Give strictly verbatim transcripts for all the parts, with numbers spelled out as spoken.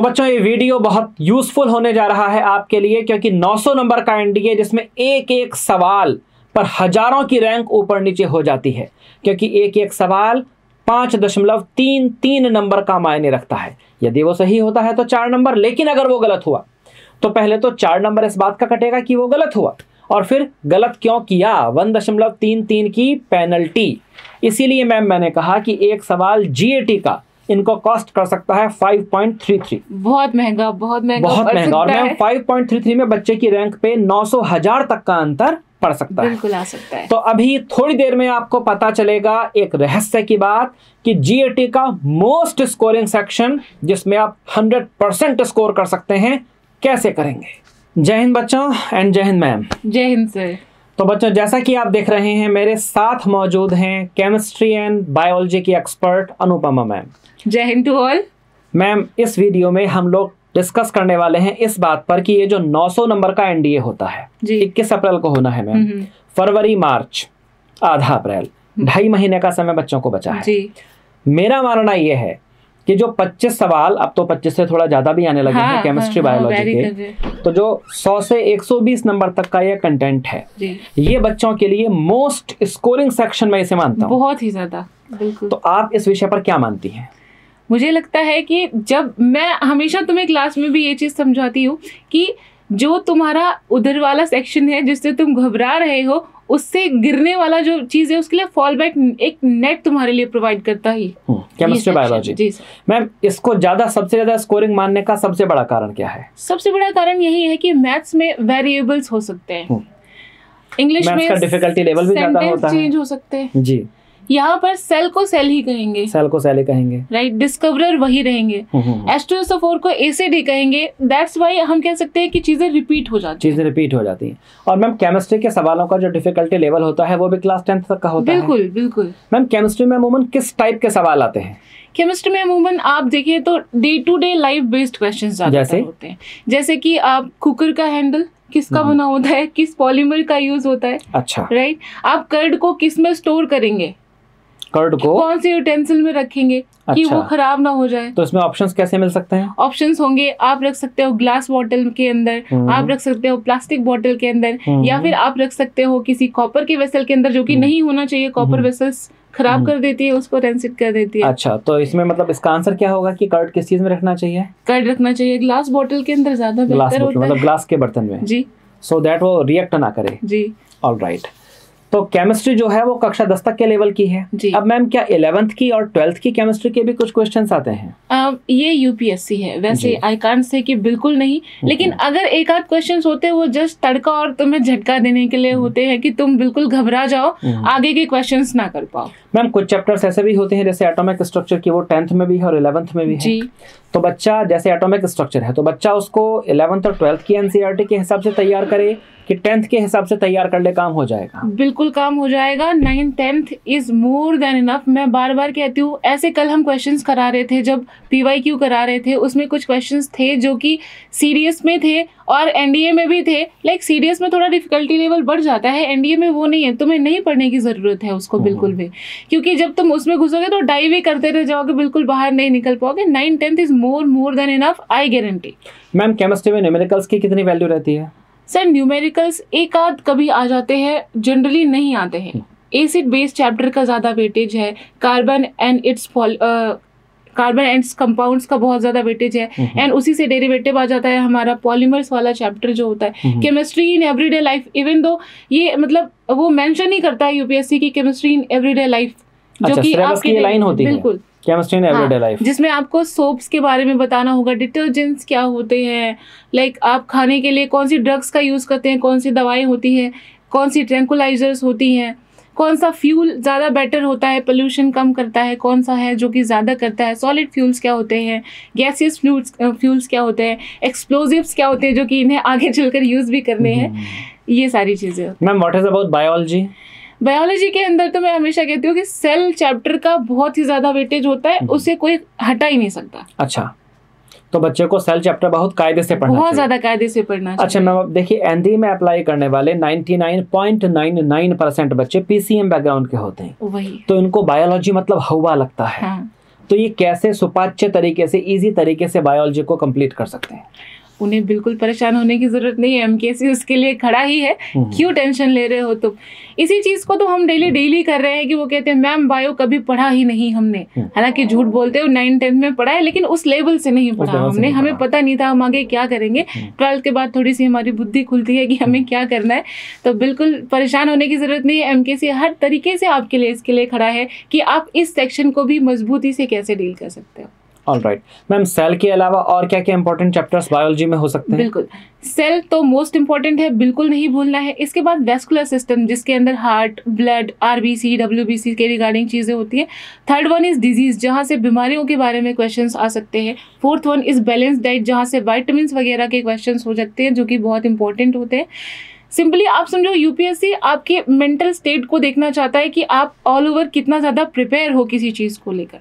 तो बच्चों ये वीडियो बहुत यूजफुल होने जा रहा है आपके लिए, क्योंकि नौ सौ नंबर का एनडीए जिसमें एक एक सवाल पर हजारों की रैंक ऊपर नीचे हो जाती है, क्योंकि एक एक सवाल पाँच दशमलव तीन तीन नंबर का मायने रखता है। यदि वो सही होता है तो चार नंबर, लेकिन अगर वो गलत हुआ तो पहले तो चार नंबर इस बात का कटेगा कि वो गलत हुआ, और फिर गलत क्यों किया, वन दशमलव तीन तीन की पेनल्टी। इसीलिए मैम मैंने कहा कि एक सवाल जीएटी का इनको कॉस्ट कर सकता है फाइव पॉइंट थ्री थ्री। बहुत महंगा, बहुत महंगा, बहुत महंगा। और ma'am five point three three में बच्चे की रैंक पे नौ सौ हजार तक का अंतर पड़ सकता है। बिल्कुल आ सकता है। तो अभी थोड़ी देर में आपको पता चलेगा एक रहस्य की बात कि जीएटी का मोस्ट स्कोरिंग सेक्शन जिसमें आप हंड्रेड परसेंट स्कोर कर सकते हैं कैसे करेंगे। जय हिंद बच्चों एंड जय हिंद मैम। जय हिंद सर। तो बच्चों जैसा कि आप देख रहे हैं मेरे साथ मौजूद हैं केमिस्ट्री एंड बायोलॉजी की एक्सपर्ट अनुपमा मैम। जय हिंद टू ऑल। मैम इस वीडियो में हम लोग डिस्कस करने वाले हैं इस बात पर कि ये जो नौ सौ नंबर का एनडीए होता है इक्कीस अप्रैल को होना है मैम, फरवरी मार्च आधा अप्रैल, ढाई महीने का समय बच्चों को बचा है जी। मेरा मानना ये है कि जो पच्चीस सवाल, अब तो पच्चीस से थोड़ा ज्यादा भी आने लगे हाँ, हैं केमिस्ट्री हाँ, बायोलॉजी हाँ, के, तो जो सौ से एक सौ बीस नंबर तक का ये कंटेंट है जी। ये बच्चों के लिए मोस्ट स्कोरिंग सेक्शन में इसे मानता हूँ, बहुत ही ज्यादा। बिल्कुल। तो आप इस विषय पर क्या मानती हैं? मुझे लगता है कि जब मैं हमेशा तुम्हें क्लास में भी ये चीज समझाती हूँ कि जो तुम्हारा उधर वाला सेक्शन है जिससे तुम घबरा रहे हो, उससे गिरने वाला जो चीज है उसके लिए फॉल बैक एक नेट तुम्हारे लिए प्रोवाइड करता ही केमिस्ट्री बायोलॉजी। जी मैम, इसको ज्यादा सबसे ज्यादा स्कोरिंग मानने का सबसे बड़ा कारण क्या है? सबसे बड़ा कारण यही है कि मैथ्स में वेरिएबल्स हो सकते हैं, इंग्लिश में डिफिकल्टी लेवल भी ज्यादा होता है, चेंज हो सकते हैं जी। यहाँ पर सेल को सेल ही कहेंगे, सेल को सेल ही कहेंगे, राइट। डिस्कवरर वही रहेंगे, H two S O four को एसिड ही कहेंगे। दैट्स व्हाई हम कह सकते हैं कि चीजें रिपीट हो जाती हैं। चीजें रिपीट हो जाती हैं। और मैम केमिस्ट्री के सवालों का जो डिफिकल्टी लेवल होता है वो भी क्लास टेंथ तक का होता बिल्कुल, है। बिल्कुल बिल्कुल। मैम केमिस्ट्री में अमूमन किस टाइप के सवाल आते हैं? केमिस्ट्री में अमूमन आप देखिए तो day to day life based question ज्यादा होते हैं, जैसे कि आप कुकर का हैंडल किसका बना होता है, किस पॉलीमर का यूज होता है, अच्छा राइट। आप कर्ड को किस में स्टोर करेंगे, कर्ड को कौन से यूटेंसिल में रखेंगे अच्छा। कि वो खराब ना हो जाए। तो इसमें ऑप्शंस कैसे मिल सकते हैं? ऑप्शंस होंगे, आप रख सकते हो ग्लास बॉटल के अंदर, आप रख सकते हो प्लास्टिक बॉटल के अंदर, या फिर आप रख सकते हो किसी कॉपर के वेसल के अंदर, जो कि नहीं होना चाहिए। कॉपर वेसल्स खराब कर देती है, उसको रेंसिड कर देती है। अच्छा, तो इसमें मतलब इसका आंसर क्या होगा कि कर्ड किस चीज में रखना चाहिए? कर्ड रखना चाहिए ग्लास बॉटल के अंदर, ज्यादा बेहतर होता है, मतलब ग्लास के बर्तन में जी, सो दैट वो रिएक्ट ना करे जी। All right. तो केमिस्ट्री जो है वो कक्षा दस तक के लेवल की है जी। अब मैम क्या इलेवेंथ की और ट्वेल्थ की केमिस्ट्री के भी कुछ क्वेश्चंस आते हैं? uh, ये यूपीएससी है वैसे, आई कांट से कि बिल्कुल नहीं, लेकिन अगर एक आध क्वेश्चंस होते हैं वो जस्ट तड़का और तुम्हें झटका देने के लिए होते हैं कि तुम बिल्कुल घबरा जाओ, आगे के क्वेश्चंस ना कर पाओ। मैम कुछ चैप्टर्स ऐसे भी होते हैं जैसे एटॉमिक स्ट्रक्चर की, वो टेंथ में भी है और इलेवेंथ में भी है जी। तो बच्चा जैसे एटॉमिक स्ट्रक्चर है तो बच्चा उसको इलेवेंथ और ट्वेल्थ की एनसीईआरटी के हिसाब से तैयार करे कि टेंथ के हिसाब से तैयार कर ले, काम हो जाएगा? बिल्कुल काम हो जाएगा। Nine tenth is more than enough. मैं बार बार कहती हूँ, ऐसे कल हम क्वेश्चंस करा रहे थे, जब पीवाईक्यू करा रहे थे उसमें कुछ क्वेश्चंस थे जो कि सीडीएस में थे और एनडीए में भी थे। लाइक सीडीएस में थोड़ा डिफिकल्टी लेवल बढ़ जाता है, एनडीए में वो नहीं है, तुम्हें नहीं पढ़ने की जरूरत है उसको बिल्कुल भी, क्योंकि जब तुम उसमें घुसोगे तो डाइव ही करते रह जाओगे, बिल्कुल बाहर नहीं निकल पाओगे। Nine tenth is more more than enough, I guarantee. Ma'am chemistry में न्यूमेरिकल्स की कितनी वैल्यू रहती है? सर न्यूमेरिकल्स एक आध कभी आ जाते हैं, जनरली नहीं आते हैं। एसिड बेस्ड चैप्टर का ज्यादा वेटेज है, carbon and its carbon and compounds का बहुत ज्यादा वेटेज है, एंड उसी से डेरिवेटिव आ जाता है हमारा पॉलीमर्स वाला चैप्टर जो होता है। Chemistry in everyday life, even though ये मतलब वो मेंशन ही करता है यूपीएससी की केमिस्ट्री इन एवरीडे लाइफ, जो कि आपकी लाइन होती है बिल्कुल केमिस्ट्री इन एवरीडे लाइफ, जिसमें आपको सोप्स के बारे में बताना होगा, डिटर्जेंट्स क्या होते हैं, लाइक आप खाने के लिए कौन सी ड्रग्स का यूज करते हैं, कौन सी दवाएं होती हैं, कौन सी ट्रैंकुलाइजर्स होती हैं, कौन सा फ्यूल ज़्यादा बेटर होता है, पोल्यूशन कम करता है, कौन सा है जो कि ज़्यादा करता है, सॉलिड फ्यूल्स क्या होते हैं, गैसियस फ्यूल्स फ्यूल्स क्या होते हैं, एक्सप्लोजिव्स क्या होते हैं जो कि इन्हें आगे चलकर यूज़ भी करने हैं, ये सारी चीज़ें। Ma'am what is about biology? Biology के अंदर तो मैं हमेशा कहती हूँ कि सेल चैप्टर का बहुत ही ज़्यादा वेटेज होता है, उसे कोई हटा ही नहीं सकता। अच्छा, तो बच्चे को सेल चैप्टर बहुत कायदे से पढ़ना बहुत ज्यादा कायदे से पढ़ना चाहिए। अच्छा मैम अब देखिए एनडी में अप्लाई करने वाले निन्यानवे पॉइंट नाइन नाइन परसेंट बच्चे पीसीएम बैकग्राउंड के होते हैं, वही तो इनको बायोलॉजी मतलब हवा लगता है। हाँ। तो ये कैसे सुपाच्य तरीके से, इजी तरीके से बायोलॉजी को कंप्लीट कर सकते हैं? उन्हें बिल्कुल परेशान होने की ज़रूरत नहीं है, एमकेसी उसके लिए खड़ा ही है, क्यों टेंशन ले रहे हो तुम। इसी चीज़ को तो हम डेली डेली कर रहे हैं कि वो कहते हैं मैम बायो कभी पढ़ा ही नहीं हमने, हालांकि झूठ बोलते हो, नाइन टेंथ में पढ़ा है लेकिन उस लेवल से नहीं पढ़ा हमने, हमें पता नहीं था हम आगे क्या करेंगे। ट्वेल्थ के बाद थोड़ी सी हमारी बुद्धि खुलती है कि हमें क्या करना है, तो बिल्कुल परेशान होने की ज़रूरत नहीं है। एमकेसी हर तरीके से आपके लिए इसके लिए खड़ा है कि आप इस सेक्शन को भी मजबूती से कैसे डील कर सकते हो। ऑल राइट मैम, सेल के अलावा और क्या क्या इंपॉर्टेंट चैप्टर्स बायोलॉजी में हो सकते हैं? बिल्कुल, सेल तो मोस्ट इंपॉर्टेंट है, बिल्कुल नहीं भूलना है। इसके बाद वेस्कुलर सिस्टम, जिसके अंदर हार्ट, ब्लड, आरबीसी, डब्ल्यूबीसी के रिगार्डिंग चीज़ें होती हैं। थर्ड वन इज डिजीज, जहाँ से बीमारियों के बारे में क्वेश्चंस आ सकते हैं। Fourth one is balance diet, जहाँ से वाइटामिन वगैरह के क्वेश्चंस हो सकते हैं, जो कि बहुत इंपॉर्टेंट होते हैं। सिंपली आप समझो यूपीएससी आपके मेंटल स्टेट को देखना चाहता है कि आप ऑल ओवर कितना ज़्यादा प्रिपेयर हो किसी चीज़ को लेकर।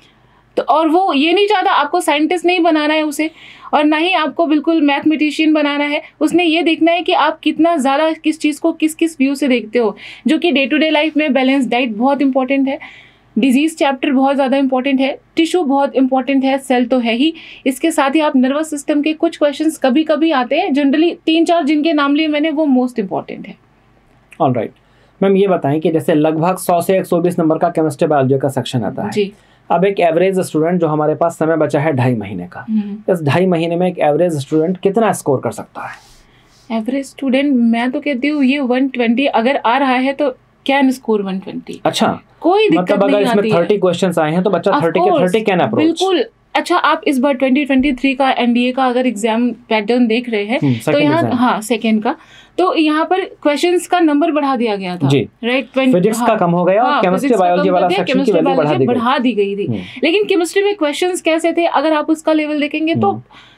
तो और वो ये नहीं चाहता, आपको साइंटिस्ट नहीं बनाना है उसे, और ना ही आपको बिल्कुल मैथमेटिशियन बनाना है। उसने ये देखना है कि आप कितना ज़्यादा किस चीज़ को किस किस व्यू से देखते हो, जो कि डे टू डे लाइफ में बैलेंस डाइट बहुत इंपॉर्टेंट है, डिजीज़ चैप्टर बहुत ज़्यादा इंपॉर्टेंट है, टिश्यू बहुत इंपॉर्टेंट है, सेल तो है ही। इसके साथ ही आप नर्वस सिस्टम के कुछ क्वेश्चंस कभी कभी आते हैं, जनरली तीन चार जिनके नाम लिए मैंने, वो मोस्ट इंपॉर्टेंट है। ऑल राइट मैम, ये बताएं कि जैसे लगभग सौ से एक सौ बीस नंबर का केमिस्ट्री बायोलॉजी का सेक्शन आता है जी। अब एक एवरेज स्टूडेंट, जो हमारे पास समय बचा है ढाई महीने का, इस ढाई महीने में एक एवरेज स्टूडेंट कितना स्कोर कर सकता है? एवरेज स्टूडेंट मैं तो कहती हूँ ये वन ट्वेंटी अगर आ रहा है तो कैन स्कोर वन ट्वेंटी। अच्छा, कोई दिक्कत मतलब अगर नहीं इसमें आती है। थर्टी क्वेश्चंस आए हैं तो बच्चा थर्टी के थर्टी कैन अप्रोच। बिल्कुल। अच्छा, आप इस बार ट्वेंटी ट्वेंटी थ्री का एनडीए का अगर एग्जाम पैटर्न देख रहे हैं तो यहाँ, हाँ सेकेंड का, तो यहाँ पर क्वेश्चंस का नंबर बढ़ा दिया गया था, राइट? फिजिक्स का कम हो गया और केमिस्ट्री बायोलॉजी वाला सेक्शन की वैल्यू बढ़ा दी गई बढ़ा दी गई थी। लेकिन केमिस्ट्री में क्वेश्चंस कैसे थे, अगर आप उसका लेवल देखेंगे तो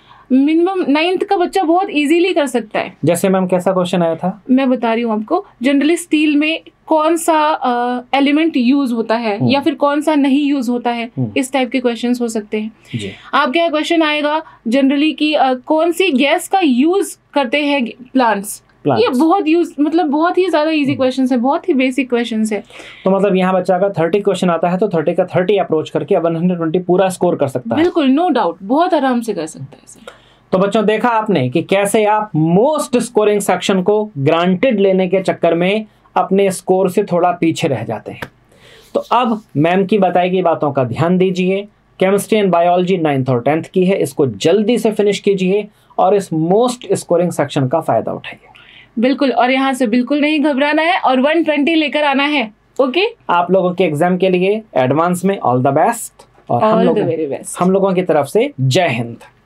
मिनिमम नाइन्थ का बच्चा बहुत इजीली कर सकता है। जैसे मैम कैसा क्वेश्चन आया था? मैं बता रही हूँ आपको, जनरली स्टील में कौन सा एलिमेंट यूज होता है या फिर कौन सा नहीं यूज होता है, इस टाइप के क्वेश्चंस हो सकते हैं जी। आपके यहाँ क्वेश्चन आएगा जनरली कि uh, कौन सी गैस का यूज करते हैं प्लांट्स, ये बहुत यूज मतलब बहुत ही ज्यादा इजी क्वेश्चंस है, बहुत ही बेसिक क्वेश्चंस है। तो मतलब यहाँ बच्चा अगर थर्टी क्वेश्चन आता है तो थर्टी का थर्टी अप्रोच करके वन ट्वेंटी पूरा स्कोर कर सकता है। बिल्कुल, नो डाउट, बहुत आराम से कर सकता है सर। तो बच्चों देखा आपने कि कैसे आप मोस्ट स्कोरिंग सेक्शन को ग्रांटेड लेने के चक्कर में अपने स्कोर से थोड़ा पीछे रह जाते हैं। तो अब मैम की बताई गई बातों का ध्यान दीजिए। केमिस्ट्री एंड बायोलॉजी नाइन्थ और टेंथ की है, इसको जल्दी से फिनिश कीजिए और इस मोस्ट स्कोरिंग सेक्शन का फायदा उठाइए। बिल्कुल, और यहाँ से बिल्कुल नहीं घबराना है और वन ट्वेंटी लेकर आना है। ओके, आप लोगों के एग्जाम के लिए एडवांस में ऑल द बेस्ट और हम लोगों हम लोगों की तरफ से जय हिंद।